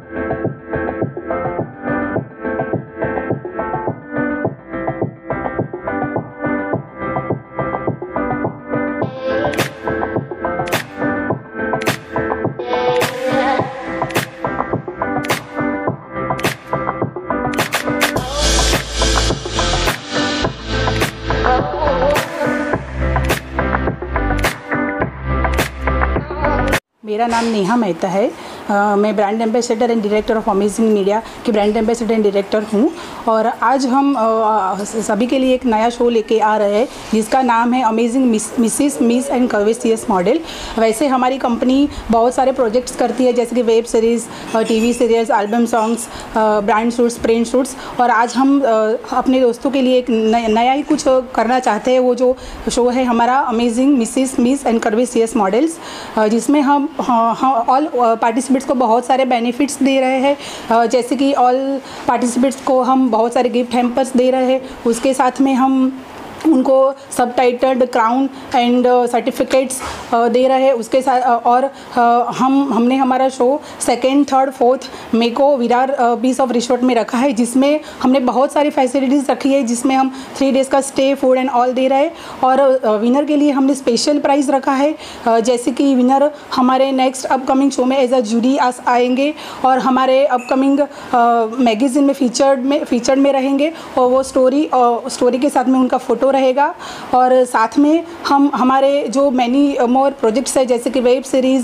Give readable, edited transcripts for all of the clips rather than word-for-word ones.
मेरा नाम नेहा मेहता है। मैं brand ambassador and director of amazing media की ब्रांड एम्बेसडर एंड डायरेक्टर हूँ। और आज हम सभी के लिए एक नया शो लेके आ रहे हैं जिसका नाम है amazing miss and curvaceous model. वैसे हमारी कंपनी बहुत सारे प्रोजेक्ट्स करती है, जैसे कि web series, TV serials, album songs, brand shoots, print shoots. और आज हम अपने दोस्तों के लिए एक नया ही कुछ करना चाहते हैं। वो जो शो है हमारा amazing miss and curvaceous models, जिसमें हम ऑल पार्टिसिपेंट्स को बहुत सारे बेनिफिट्स दे रहे हैं। जैसे कि ऑल पार्टिसिपेंट्स को हम बहुत सारे गिफ्ट हैम्पर्स दे रहे हैं। उसके साथ में हम उनको सबटाइटल्ड क्राउन एंड सर्टिफिकेट्स दे रहे हैं। उसके साथ और हमने हमारा शो 2nd, 3rd, 4th मई को विरार पीस ऑफ रिसोर्ट में रखा है, जिसमें हमने बहुत सारी फैसिलिटीज़ रखी है, जिसमें हम 3 डेज़ का स्टे, फूड एंड ऑल दे रहे हैं। और विनर के लिए हमने स्पेशल प्राइज़ रखा है, जैसे कि विनर हमारे नेक्स्ट अपकमिंग शो में एज अ जूरी आएंगे और हमारे अपकमिंग मैगज़ीन में फीचर्ड में रहेंगे। और वो स्टोरी के साथ में उनका फ़ोटो रहेगा। और साथ में हम हमारे जो मैनी मोर प्रोजेक्ट्स है, जैसे कि web series,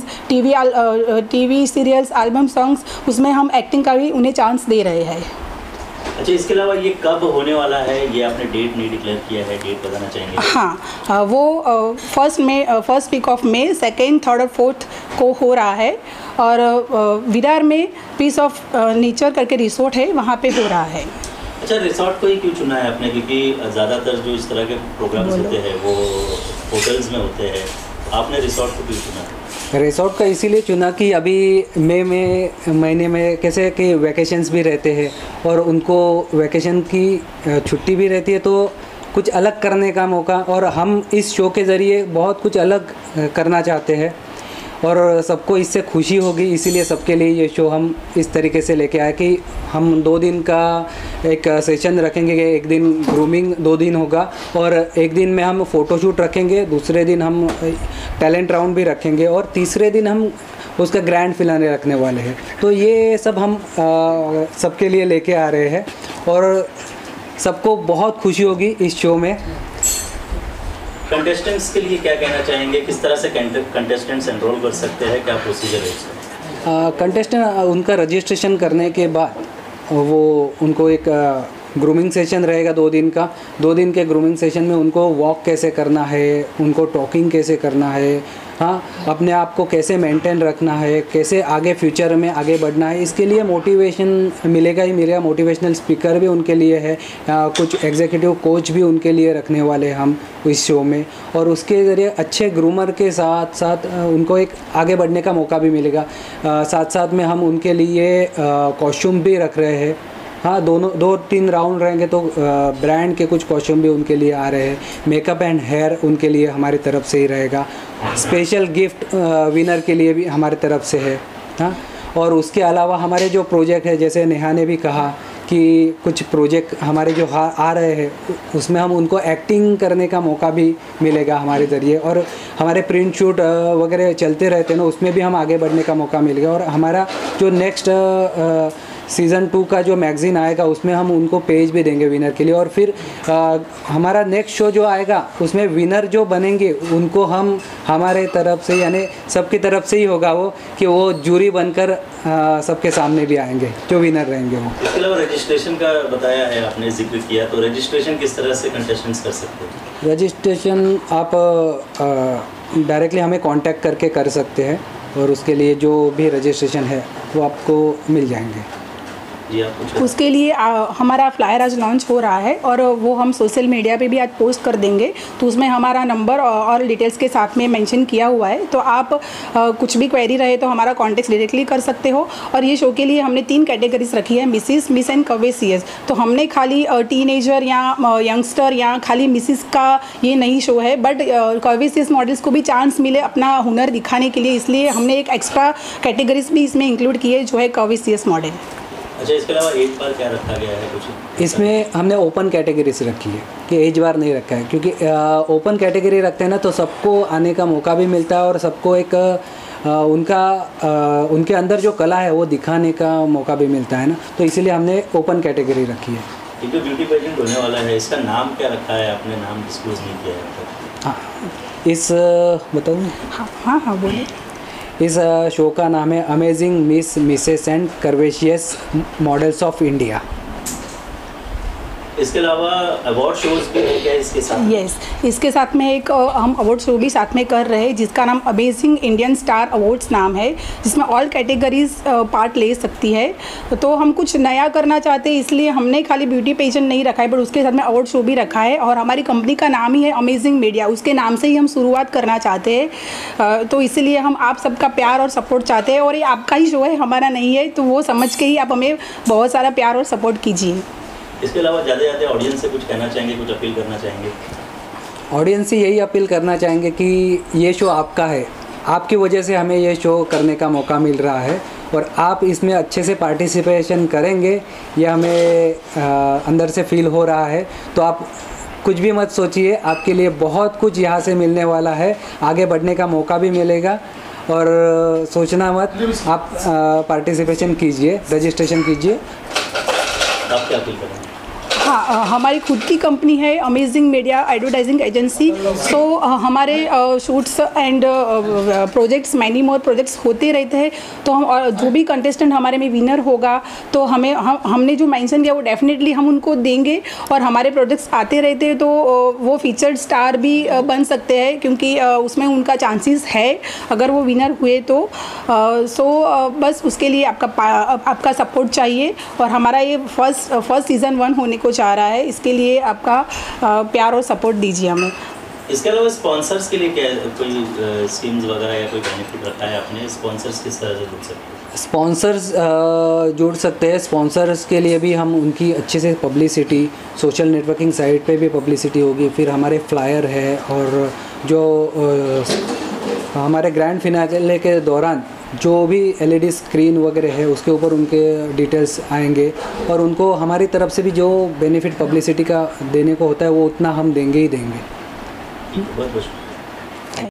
TV serials, album songs, उसमें हम एक्टिंग का भी उन्हें चांस दे रहे हैं। अच्छा, इसके अलावा ये कब होने वाला है? ये आपने डेट नहीं डिक्लेयर किया है, डेट बताना चाहेंगे? हाँ, वो first week of May, 2nd, 3rd और 4th को हो रहा है। और विरार में पीस ऑफ नेचर करके रिसोर्ट है, वहाँ पे हो रहा है। अच्छा, रिसोर्ट को ही क्यों चुना है आपने? क्योंकि ज़्यादातर जो इस तरह के प्रोग्राम्स होते हैं वो होटल्स में होते हैं, आपने रिसोर्ट को क्यों चुना? रिसोर्ट का इसीलिए चुना कि अभी मई महीने में कैसे कि वैकेशंस भी रहते हैं और उनको वैकेशन की छुट्टी भी रहती है, तो कुछ अलग करने का मौका, और हम इस शो के ज़रिए बहुत कुछ अलग करना चाहते हैं और सबको इससे खुशी होगी। इसीलिए सबके लिए ये शो हम इस तरीके से लेके आए कि हम 2 दिन का एक सेशन रखेंगे। एक दिन ग्रूमिंग 2 दिन होगा और एक दिन में हम फ़ोटोशूट रखेंगे, दूसरे दिन हम टैलेंट राउंड भी रखेंगे और तीसरे दिन हम उसका ग्रैंड फिनाले रखने वाले हैं। तो ये सब हम सबके लिए लेके आ रहे हैं और सबको बहुत खुशी होगी इस शो में। कंटेस्टेंट्स के लिए क्या कहना चाहेंगे? किस तरह से कंटेस्टेंट्स एनरोल कर सकते हैं? क्या प्रोसीजर है उसका? कंटेस्टेंट उनका रजिस्ट्रेशन करने के बाद वो उनको एक ग्रूमिंग सेशन रहेगा 2 दिन का। 2 दिन के ग्रूमिंग सेशन में उनको वॉक कैसे करना है, उनको टॉकिंग कैसे करना है, हाँ, अपने आप को कैसे मेंटेन रखना है, कैसे आगे फ्यूचर में आगे बढ़ना है, इसके लिए मोटिवेशन मिलेगा ही मिलेगा। मोटिवेशनल स्पीकर भी उनके लिए है, कुछ एग्जीक्यूटिव कोच भी उनके लिए रखने वाले हैं हम इस शो में। और उसके ज़रिए अच्छे ग्रूमर के साथ साथ उनको एक आगे बढ़ने का मौका भी मिलेगा। साथ साथ में हम उनके लिए कॉस्ट्यूम भी रख रहे हैं। हाँ, 2-3 राउंड रहेंगे तो ब्रांड के कुछ कॉस्ट्यूम भी उनके लिए आ रहे हैं। मेकअप एंड हेयर उनके लिए हमारी तरफ से ही रहेगा। स्पेशल गिफ्ट विनर के लिए भी हमारी तरफ से है। हाँ, और उसके अलावा हमारे जो प्रोजेक्ट है, जैसे नेहा ने भी कहा कि कुछ प्रोजेक्ट हमारे जो आ रहे हैं उसमें हम उनको एक्टिंग करने का मौका भी मिलेगा हमारे ज़रिए। और हमारे प्रिंट शूट वगैरह चलते रहते हैं ना, उसमें भी हम आगे बढ़ने का मौका मिलेगा। और हमारा जो नेक्स्ट सीज़न 2 का जो मैगज़ीन आएगा उसमें हम उनको पेज भी देंगे विनर के लिए। और फिर हमारा नेक्स्ट शो जो आएगा उसमें विनर जो बनेंगे उनको हम हमारे तरफ से, यानी सबकी तरफ से ही होगा वो, कि वो जूरी बनकर सबके सामने भी आएंगे जो विनर रहेंगे वो। इसके अलावा रजिस्ट्रेशन का बताया है आपने, जिक्र किया, तो रजिस्ट्रेशन किस तरह से कंटेस्टेंट्स कर सकते हैं? रजिस्ट्रेशन आप डायरेक्टली हमें कांटेक्ट करके कर सकते हैं और उसके लिए जो भी रजिस्ट्रेशन है वो आपको मिल जाएंगे। जी आप कुछ उसके लिए हमारा फ्लायर आज लॉन्च हो रहा है और वो हम सोशल मीडिया पे भी आज पोस्ट कर देंगे। तो उसमें हमारा नंबर और डिटेल्स के साथ में मेंशन किया हुआ है, तो आप कुछ भी क्वेरी रहे तो हमारा कॉन्टेक्ट डायरेक्टली कर सकते हो। और ये शो के लिए हमने 3 कैटेगरीज रखी है, मिसिस, मिस एंड कवे CS। तो हमने खाली टीनेजर या यंगस्टर या खाली मिसिस का ये नहीं शो है, बट कवे CS मॉडल्स को भी चांस मिले अपना हुनर दिखाने के लिए, इसलिए हमने एक एक्स्ट्रा कैटेगरीज भी इसमें इंक्लूड की है जो है कवे CS मॉडल। अच्छा, इसके अलावा एज बार क्या रखा गया है कुछ? इसमें हमने ओपन कैटेगरी से रखी है कि एज बार नहीं रखा है, क्योंकि ओपन कैटेगरी रखते हैं ना तो सबको आने का मौका भी मिलता है और सबको एक उनके अंदर जो कला है वो दिखाने का मौका भी मिलता है ना, तो इसीलिए हमने ओपन कैटेगरी रखी है। ये जो ब्यूटी पेजेंट होने वाला है इसका नाम क्या रखा है? आपने नाम डिस्क्लोज नहीं किया है। हाँ, इस बताऊँ? हाँ बोलिए। इस शो का नाम है amazing miss, mrs and curvaceous models of India. इसके अलावा अवार्ड शोज भी है क्या इसके साथ? यस, इसके साथ में एक हम अवार्ड शो भी साथ में कर रहे हैं जिसका नाम अमेजिंग इंडियन स्टार अवार्ड्स नाम है, जिसमें ऑल कैटेगरीज पार्ट ले सकती है। तो हम कुछ नया करना चाहते हैं, इसलिए हमने खाली ब्यूटी पेजेंट नहीं रखा है, बट उसके साथ में अवार्ड शो भी रखा है। और हमारी कंपनी का नाम ही है अमेजिंग मीडिया, उसके नाम से ही हम शुरुआत करना चाहते हैं। तो इसीलिए हम आप सबका प्यार और सपोर्ट चाहते हैं, और ये आपका ही शो है, हमारा नहीं है, तो वो समझ के ही आप हमें बहुत सारा प्यार और सपोर्ट कीजिए। इसके अलावा ज़्यादा ऑडियंस से कुछ कहना चाहेंगे, कुछ अपील करना चाहेंगे? ऑडियंस से यही अपील करना चाहेंगे कि ये शो आपका है, आपकी वजह से हमें ये शो करने का मौका मिल रहा है, और आप इसमें अच्छे से पार्टिसिपेशन करेंगे ये हमें अंदर से फील हो रहा है। तो आप कुछ भी मत सोचिए, आपके लिए बहुत कुछ यहाँ से मिलने वाला है, आगे बढ़ने का मौका भी मिलेगा, और सोचना मत, आप पार्टिसिपेशन कीजिए, रजिस्ट्रेशन कीजिए। आप क्या अपील करेंगे? हाँ, हमारी खुद की कंपनी है amazing media advertising agency. So हमारे shoots and projects, many more projects होते रहते हैं। तो हम जो भी कंटेस्टेंट हमारे में विनर होगा तो हमने जो मेंशन किया वो डेफिनेटली हम उनको देंगे, और हमारे प्रोजेक्ट्स आते रहते हैं तो वो फीचर्ड स्टार भी बन सकते हैं, क्योंकि उसमें उनका चांसेस है अगर वो विनर हुए तो। बस उसके लिए आपका सपोर्ट चाहिए, और हमारा ये फर्स्ट सीज़न 1 होने को चाह रहा है, इसके लिए आपका प्यार और सपोर्ट दीजिए हमें। इसके अलावा स्पॉन्सर्स के लिए क्या कोई स्कीम्स वगैरह या कोई बेनिफिट रखा है आपने? स्पॉन्सर्स किस तरह से जुड़ सकते हैं? स्पॉन्सर्स जुड़ सकते हैं। स्पॉन्सर्स के लिए भी हम उनकी अच्छे से पब्लिसिटी, सोशल नेटवर्किंग साइट पे भी पब्लिसिटी होगी, फिर हमारे फ्लायर है, और जो हमारे ग्रैंड फिनाले के दौरान जो भी LED स्क्रीन वगैरह है उसके ऊपर उनके डिटेल्स आएंगे, और उनको हमारी तरफ से भी जो बेनिफिट पब्लिसिटी का देने को होता है वो उतना हम देंगे ही देंगे। बहुत बहुत